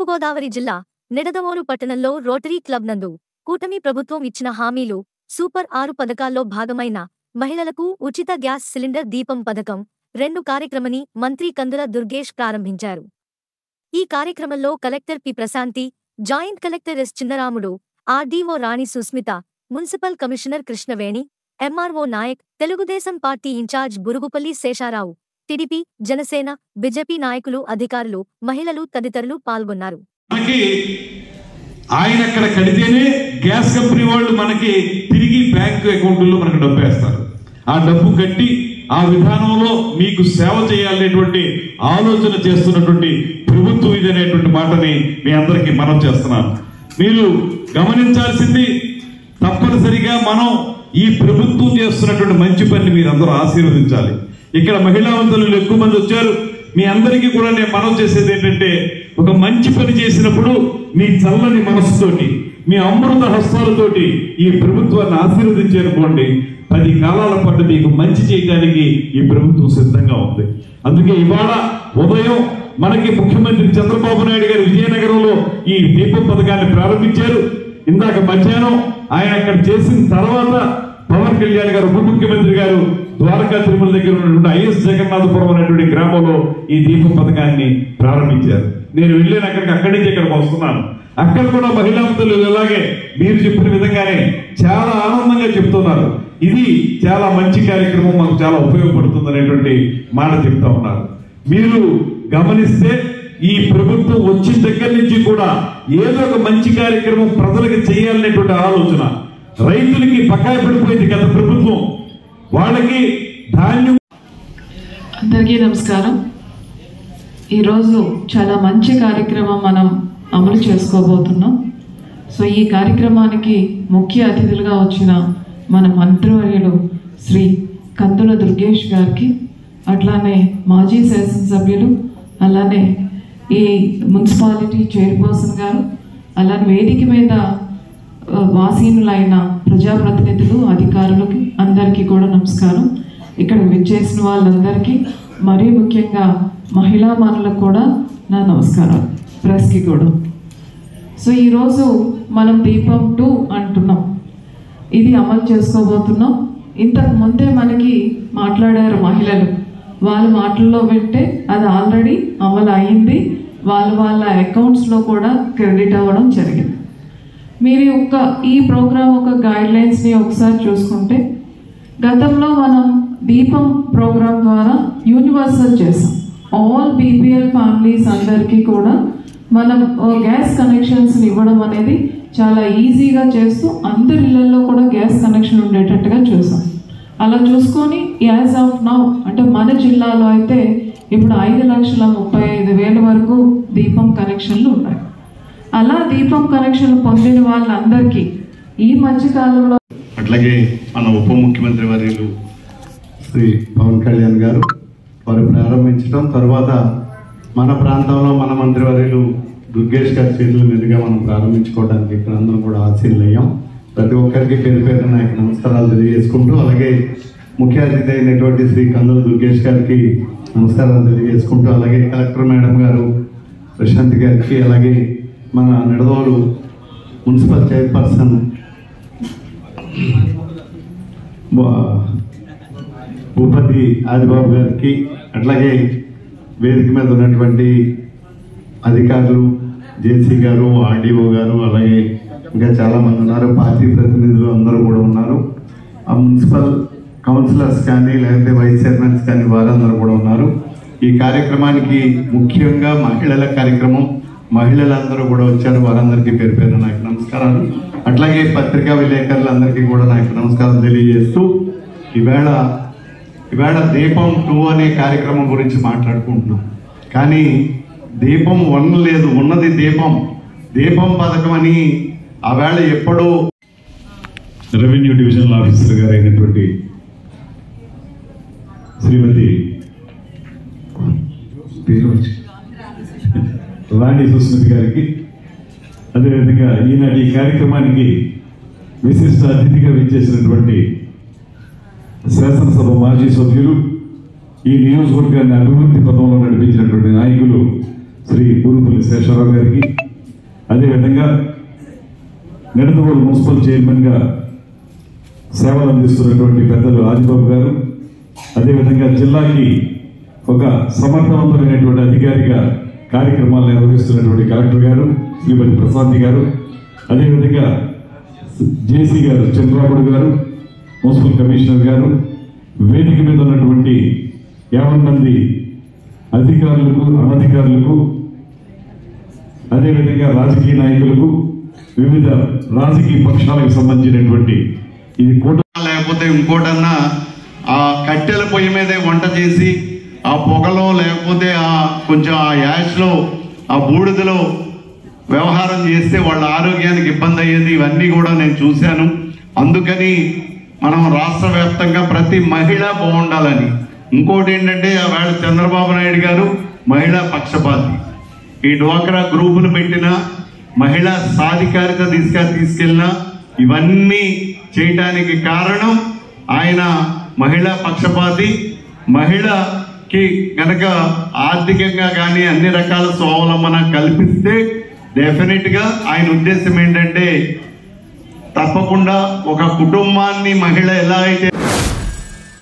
తూర్పుగోదావరి జిల్లా నిడదవోలు పట్టణంలో rotary club నందు కూటమి ప్రభుత్వం ఇచ్చిన హామీలు సూపర్ 6 పథకాల్లో భాగమైన మహిళలకు ఉచిత గ్యాస్ సిలిండర్ దీపం పథకం 2 కార్యక్రమాన్ని మంత్రి కందుల దుర్గేష్ ప్రారంభించారు. ఈ కార్యక్రమంలో collector P Prashanti, joint collector S Chinnaramudu, RDO Rani Susmitha, municipal commissioner Krishnaveni, MRO Nayak, Telugu Desam party incharge Burugupalli Sesharao, TDP, Janasena, BJP నాయకులు, అధికారులు, మహిళలు తదితరులు పాల్గొన్నారు. ఆయన అక్కడ కడితేనే గ్యాస్ కంపెనీ వాళ్ళు మనకి తిరిగి బ్యాంక్ అకౌంట్లో మనకు డబ్బు వేస్తారు. ఆ డబ్బు కట్టి ఆ విధానంలో మీకు సేవ చేయాలనేటువంటి ఆలోచన చేస్తున్నటువంటి ప్రభుత్వం ఇది అనేటువంటి మాటని మీ అందరికీ మనం చేస్తున్నాను. మీరు గమనించాల్సింది తప్పనిసరిగా మనం ఈ ప్రభుత్వం చేస్తున్నటువంటి మంచి పని మీరందరూ ఆశీర్వదించాలి. ఇక్కడ మహిళా మంత్రులు ఎక్కువ మంది వచ్చారు. మీ అందరికీ కూడా నేను మనం చేసేది ఏంటంటే, ఒక మంచి పని చేసినప్పుడు మీ చల్లని మనసుతోటి, మీ అమృత హస్తాలతోటి ఈ ప్రభుత్వాన్ని ఆశీర్వదించారనుకోండి, 10 కాలాల పాటు మీకు మంచి చేయడానికి ఈ ప్రభుత్వం సిద్ధంగా ఉంది. అందుకే ఇవాళ ఉదయం మనకి ముఖ్యమంత్రి చంద్రబాబు నాయుడు గారు విజయనగరంలో ఈ దీపం పథకాన్ని ప్రారంభించారు. ఇందాక మధ్యాహ్నం ఆయన అక్కడ చేసిన తర్వాత పవన్ కళ్యాణ్ గారు, ఉప ముఖ్యమంత్రి గారు ద్వారకా తిరుమల దగ్గర ఉన్నటువంటి ఐఎస్ జగన్నాథపురం అనేటువంటి గ్రామంలో ఈ దీపం పథకాన్ని ప్రారంభించారు. నేను వెళ్ళాను అక్కడి నుంచి ఇక్కడికి వస్తున్నాను. అక్కడ కూడా మహిళా మంత్రులు ఇలాగే మీరు చెప్పిన విధంగానే చాలా ఆనందంగా చెప్తున్నారు. ఇది చాలా మంచి కార్యక్రమం, మాకు చాలా ఉపయోగపడుతుంది అనేటువంటి మాట చెప్తా ఉన్నారు. మీరు గమనిస్తే ఈ ప్రభుత్వం వచ్చిన దగ్గర నుంచి కూడా ఏదో ఒక మంచి కార్యక్రమం ప్రజలకు చేయాలనేటువంటి ఆలోచన. రైతులకి బకాయి పడిపోయింది గత ప్రభుత్వం, వాళ్ళకి ధాన్యం. అందరికీ నమస్కారం. ఈరోజు చాలా మంచి కార్యక్రమం మనం అమలు చేసుకోబోతున్నాం. సో ఈ కార్యక్రమానికి ముఖ్య అతిథులుగా వచ్చిన మన మంత్రివర్యులు శ్రీ కందుల దుర్గేష్ గారికి, అట్లానే మాజీ శాసనసభ్యులు, అలానే ఈ మున్సిపాలిటీ చైర్పర్సన్ గారు, అలానే వేదిక మీద వాసీనులైన ప్రజాప్రతినిధులు, అధికారులకి అందరికీ కూడా నమస్కారం. ఇక్కడ విచ్చేసిన వాళ్ళందరికీ, మరీ ముఖ్యంగా మహిళా మనులకు కూడా నా నమస్కారం, ప్రెస్కి కూడా. సో ఈరోజు మనం దీపం 2 అంటున్నాం, ఇది అమలు చేసుకోబోతున్నాం. ఇంతకు ముందే మనకి మాట్లాడారు మహిళలు, వాళ్ళ మాటల్లో వింటే అది ఆల్రెడీ అమలు అయింది, వాళ్ళ అకౌంట్స్లో కూడా క్రెడిట్ అవ్వడం జరిగింది. మీరు ఈ ప్రోగ్రామ్ గైడ్లైన్స్ని ఒకసారి చూసుకుంటే, గతంలో మనం దీపం ప్రోగ్రామ్ ద్వారా యూనివర్సల్ చేసాం. ఆల్ బీపీఎల్ ఫ్యామిలీస్ అందరికీ కూడా మనం గ్యాస్ కనెక్షన్స్ని ఇవ్వడం అనేది చాలా ఈజీగా చేస్తూ అందరి ఇళ్లలో కూడా గ్యాస్ కనెక్షన్ ఉండేటట్టుగా చూసాం. అలా చూసుకొని యాజ్ ఆఫ్ నౌ అంటే మన జిల్లాలో అయితే ఇప్పుడు 5,35,000 వరకు దీపం కనెక్షన్లు ఉన్నాయి. అలా దీపం కనెక్షన్ పొందిన వాళ్ళందరికీ ఈ మధ్యకాలంలో, అట్లాగే మన ఉప ముఖ్యమంత్రి వర్యులు శ్రీ పవన్ కళ్యాణ్ గారు వారు ప్రారంభించడం, తర్వాత మన ప్రాంతంలో మన మంత్రివర్యులు దుర్గేష్ గారి చేతుల మీదుగా మనం ప్రారంభించుకోవడానికి ఇక్కడ అందరం కూడా ఆశీర్వయ్యాం. ప్రతి ఒక్కరికి పేరు పేరున నాకు నమస్కారాలు తెలియజేసుకుంటూ, అలాగే ముఖ్య అతిథి అయినటువంటి శ్రీ కందుల దుర్గేష్ గారికి నమస్కారాలు తెలియజేసుకుంటూ, అలాగే కలెక్టర్ మేడం గారు ప్రశాంతి గారికి, అలాగే మన నిడదవోలు మున్సిపల్ చైర్పర్సన్ భూపతి ఆదిబాబు గారికి, అట్లాగే వేదిక మీద ఉన్నటువంటి అధికారులు, జేసీ గారు, ఆర్డీఓ గారు, అలాగే ఇంకా చాలామంది ఉన్నారు, పార్టీ ప్రతినిధులు అందరూ కూడా ఉన్నారు. ఆ మున్సిపల్ కౌన్సిలర్స్ కానీ లేకపోతే వైస్ చైర్మన్స్ కానీ వారందరూ కూడా ఉన్నారు. ఈ కార్యక్రమానికి ముఖ్యంగా మహిళల కార్యక్రమం, మహిళలందరూ కూడా వచ్చారు. వారందరికీ పేరు పేరు నాకు నమస్కారాలు. అట్లాగే పత్రికా విలేకరులందరికీ కూడా నాకు నమస్కారం తెలియజేస్తూ, ఇవాళ దీపం 2 అనే కార్యక్రమం గురించి మాట్లాడుకుంటున్నాం. కానీ దీపం 1 లేదు, ఉన్నది దీపం పథకం అని ఆవేళ ఎప్పుడో రెవెన్యూ డివిజనల్ ఆఫీసర్ గారు అయినటువంటి శ్రీమతి రాణి సుస్మిత గారికి, అదేవిధంగా ఈనాటి ఈ కార్యక్రమానికి విశిష్ట అతిథిగా విచ్చేసినటువంటి శాసనసభ మాజీ సభ్యులు, ఈ నియోజకవర్గాన్ని అభివృద్ధి పథంలో నడిపించినటువంటి నాయకులు శ్రీ బురుగుపల్లి శేషారావు గారికి, గారికి, అదేవిధంగా నిడదవోలు మున్సిపల్ చైర్మన్గా సేవలు అందిస్తున్నటువంటి పెద్దలు ఆదిబాబు గారు, అదేవిధంగా జిల్లాకి ఒక సమర్థవంతమైనటువంటి అధికారిగా కార్యక్రమాలు నిర్వహిస్తున్నటువంటి కలెక్టర్ గారు శ్రీమతి ప్రశాంతి గారు, అదేవిధంగా జేసీ గారు చంద్రబాబు గారు, మున్సిపల్ కమిషనర్ గారు, వేదిక మీద ఉన్నటువంటి 50 మంది అధికారులకు, అనధికారులకు, అదేవిధంగా రాజకీయ నాయకులకు, వివిధ రాజకీయ పక్షాలకు సంబంధించినటువంటి ఇది కూట లేకపోతే ఇంకోటన్నా ఆ కట్టెల పొయ్యి మీదే వంట చేసి ఆ పొగలో లేకపోతే ఆ కొంచెం ఆ యాష్లో ఆ బూడిదలో వ్యవహారం చేస్తే వాళ్ళ ఆరోగ్యానికి ఇబ్బంది అయ్యేది. ఇవన్నీ కూడా నేను చూశాను. అందుకని మనం రాష్ట్ర వ్యాప్తంగా ప్రతి మహిళ బాగుండాలని. ఇంకోటి ఏంటంటే వేళ చంద్రబాబు నాయుడు గారు మహిళా పక్షపాతి. ఈ డ్వాక్రా గ్రూపులు పెట్టిన మహిళా సాధికారిత తీసుకెళ్ళిన ఇవన్నీ చేయటానికి కారణం ఆయన మహిళా పక్షపాతి. మహిళకి కనుక ఆర్థికంగా కానీ అన్ని రకాల స్వావలంబన కల్పిస్తే డెఫినెట్గా ఆయన ఉద్దేశం ఏంటంటే తప్పకుండా ఒక కుటుంబాన్ని మహిళ ఎలా అయితే